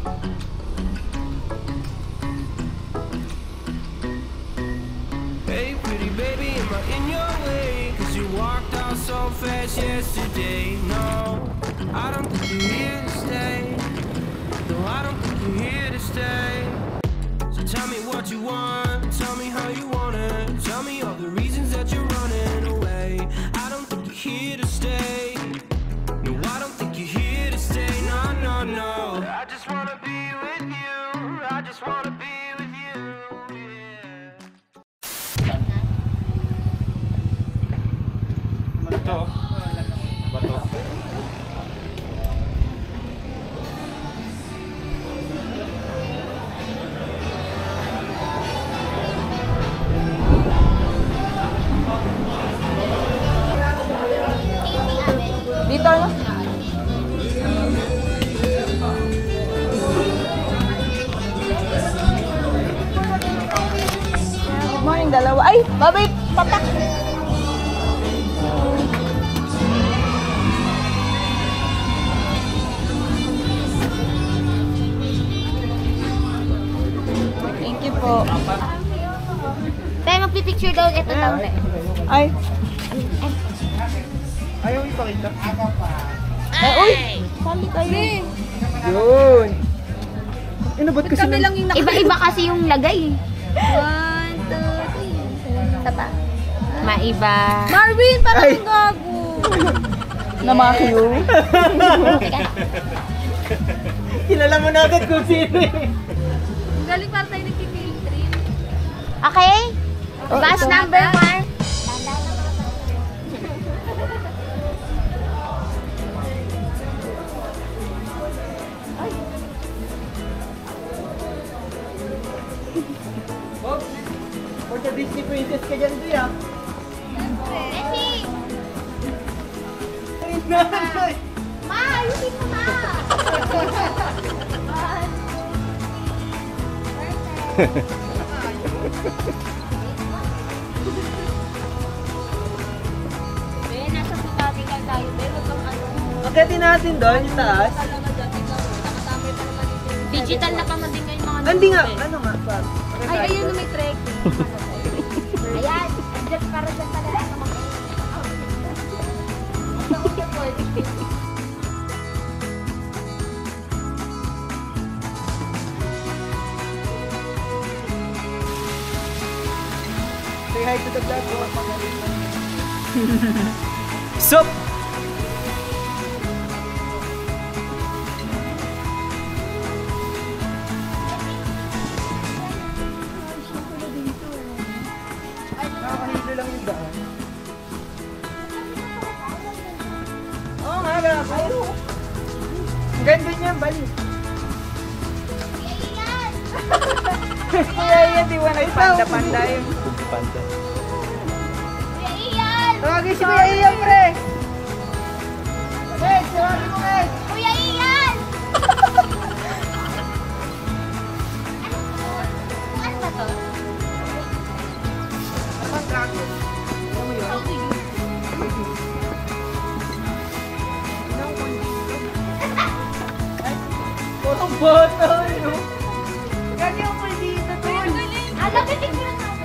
Hey pretty baby, am I in your way? Cause you walked out so fast yesterday. No, I don't think you're here to stay. No, I don't think you're here to stay. So tell me what you want, tell me how you want it. Tell me all the reasons that you're running away. I don't think you're here to stay. No, I don't think you're here to stay. No, no, no. I just wanna be with you. I just wanna be with you. Ito. Bato. Dito na. Good morning, dalawa. Ay, babay, patak. Thank you po. Tayo magpipicture daw ito daw. Ay. Ayaw ipakita. Ay, uy! Sali kayo. Yun. Ano ba't kasi lang yung Iba-iba kasi yung lagay. 1, 2, 3. Tapa. Maiba. Marvin, parang ang gago. Namakyo. Kilala mo na agad kung sino eh. Galing para tayo nagpipiltrin. Okay? Batch number 1. Bob, for the Disney princess ka dyan, Dia. Messi! Ay, Ma, ayusin mo na! Nasa putatingan tayo. Pero kung ano. Pagkatin natin doon, yung taas. Digital na pa man din ngayon mga Hindi nga, ano nga, Bob? Ay, ayun na may trek. Ayan, just para dyan pala lang naman. Say hi to the vlog. Sup! Nakakahilo lang yung daan. Oo nga, gago. Ang ganda niya, bali. Kuya Ian, di ba nagpanda-panda yun? Panda. Kuya Ian! Tawagin si Kuya Ian, pre! Guys, tawagin mo guys! Kuya Ian! Ano ba to? Ang gago. Ano mo yun? Putong boto, no? Ganyan mo dito, tol. Alam, pipicture natin.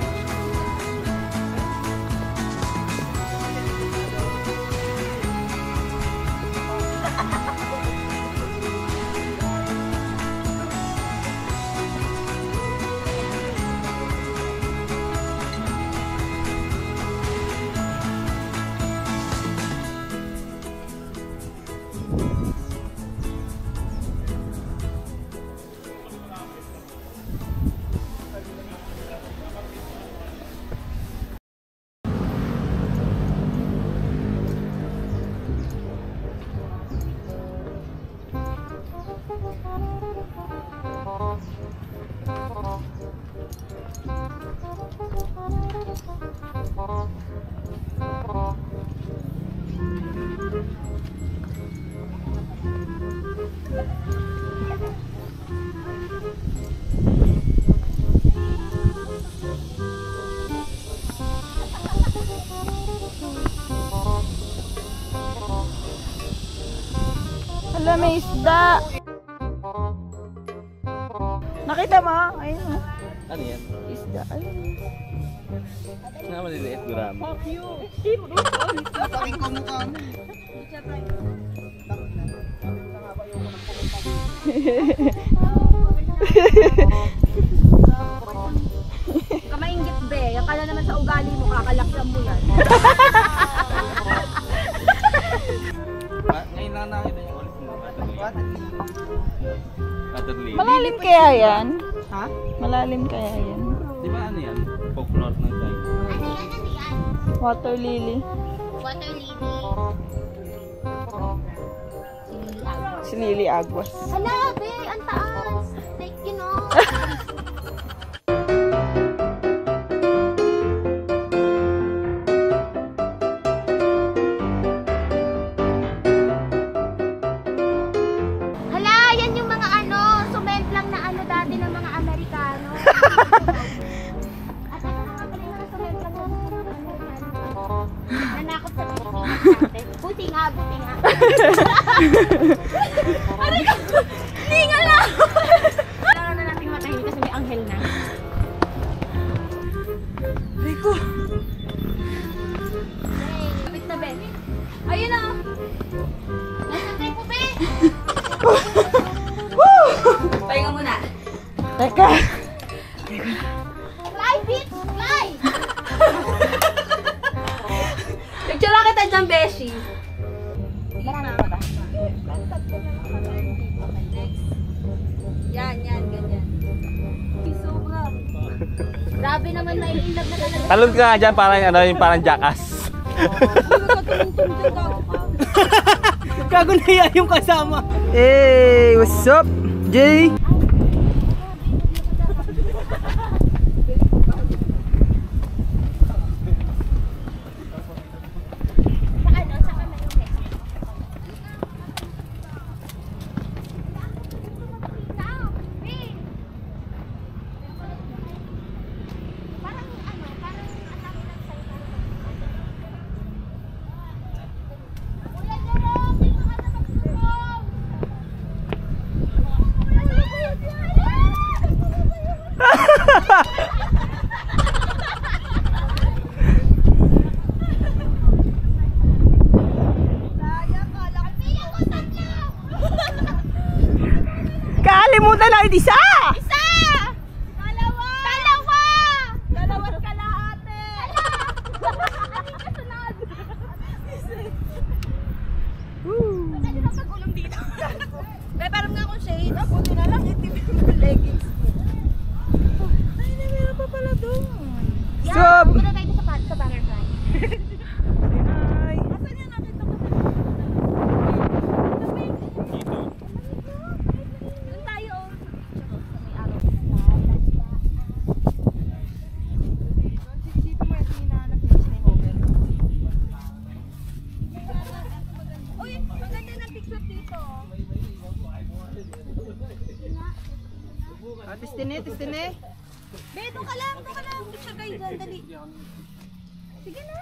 Hala, may isda. Nakita mo? Ayun o. Ano yan? Isda. Ayun. Nga maliliit, gurami. Saking kamukha mo. Kamaingit be. Akala naman sa ugali mo, kakalakyan mo yan. Ngayon lang nakita yung ulit mo. Waterly. Malalim kaya yan? Ha? Malalim kaya yan? Di ba ano yan? Folklore ng tayo. Water lily. Water lily. Si Lily Aguas. Hala, be, ang taas. Like, you know. Hala, yan yung mga ano, sumemplang na ano dati ng mga Amerikano. At ano nga pala yung mga sumemplang na ano yan. Nanakot sa Pilipinas dati. Buti nga, buti nga. Aray ko! Lingal na! Kailangan na natin matahin kasi may anghel na. Rico! Kapit na be. Ayun na. Nasa trip mo, be? Pahinga muna. Teka! Fly, bitch! Fly! Picture lang kita dyan, Beshi. Marami pa ba? Yan, ganyan. Sobra. Grabe naman, may ilag na talaga. Talon ka nga dyan, parang ano, yung parang jackass. Gago na yan yung kasama. Hey! What's up? Jay! Sa ano? Sa mayonnaise. Tao! Be! Parang ano? Parang ang dami ng salita. Kuya Jerome! Dito ka na mag-Jerome! Kalimutan lang isa! Isa! Dalawa! Dalawa! Dalawat kalahati! Ating kasunod! Pwede na pag-ulong dito. Be, parang nga akong shade. Buti na lang, itim yung leggings ko. Ay, meron pa pala doon. Yeah, pumunta tayo sa butterfly. Ay! Asan yan? Nakita ko sa doon tayo. Uy, ang ganda ng picture dito. Tistine. Be, doon ka lang. Picture kayo dyan, dali. Sige na.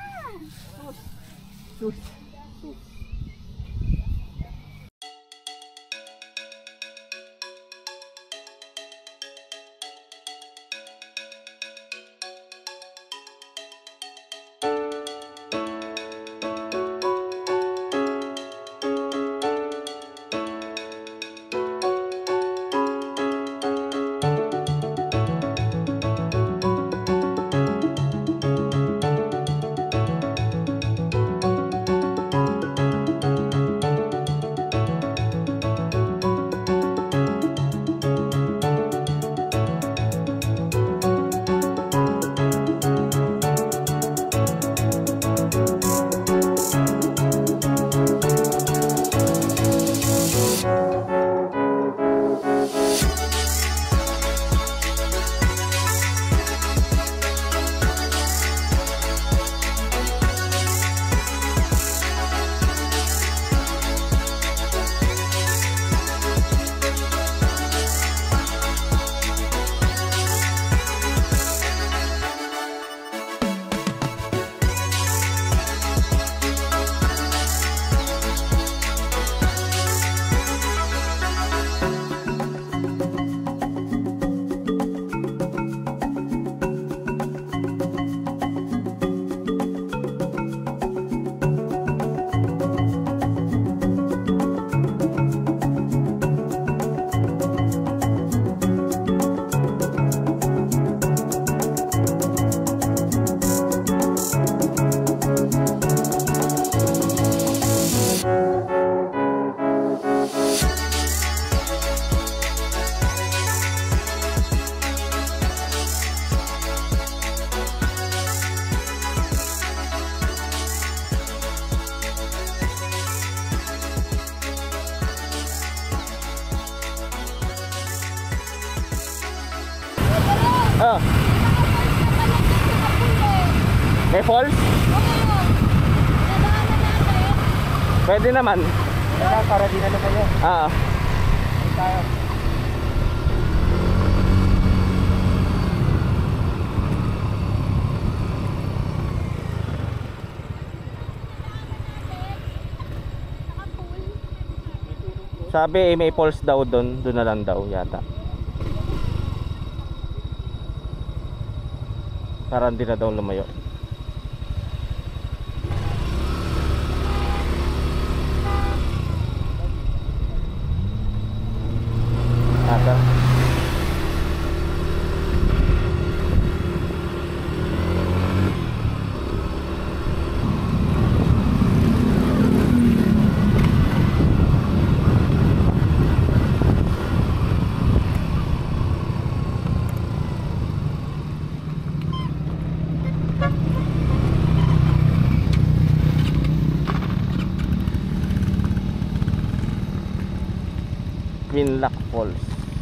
Oh, may falls? Pwede naman. Para di na kayo. Ah. Tayo. Sabi may falls daw doon, doon na lang daw yata. Para hindi na daw lumayo. Ata. Quinlac Falls.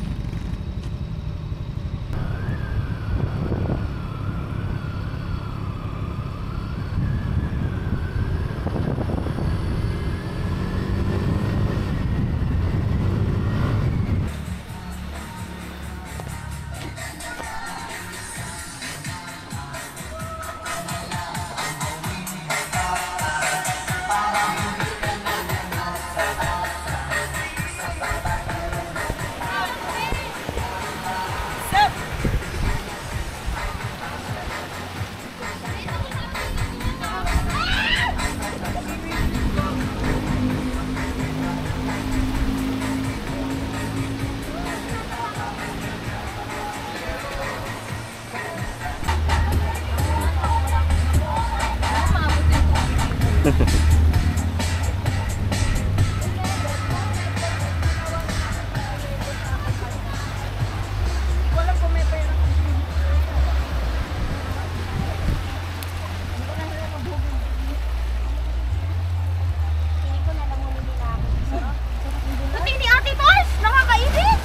Puti ni Ate Mars! Nakakainit!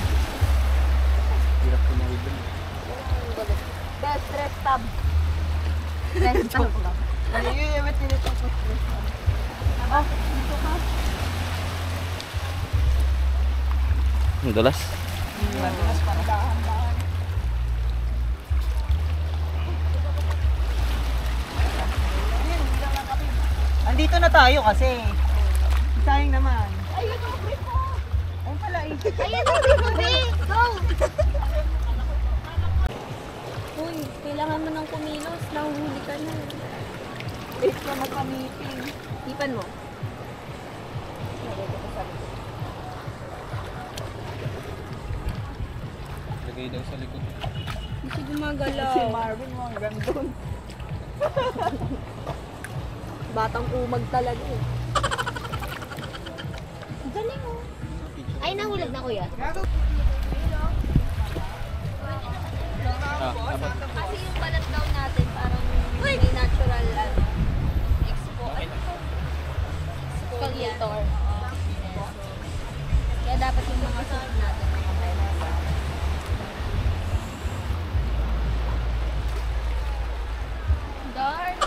Best stress tab. Stress tab. Ang dulas. Andito na tayo kasi. Sayang naman. Ayun ang brief mo! Ayun pala eh. Ayun ang brief mo, Bri! Go! Uy, kailangan mo ng kumilos. Nahuhuli ka na. Wait ka magpa-meeting. Ipan mo. Lagay daw sa likod. Kasi gumagalaw. Si Marvin mo hanggang doon. Batang umag talaga eh. Galing mo. Ay, nahulog na kuya. Kasi yung balat daw natin parang may natural exfoliator. Kaya dapat yung mga suit natin mga balat. Darn!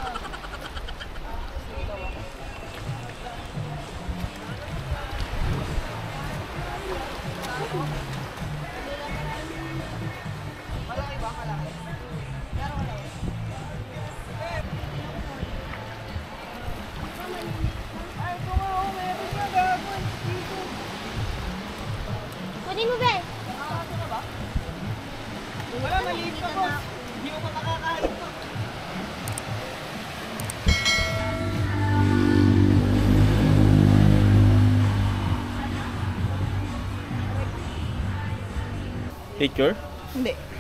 Kunin mo, Be! Wala, maliit pa boss. Hindi mo pa makakain to. Picture? Hindi.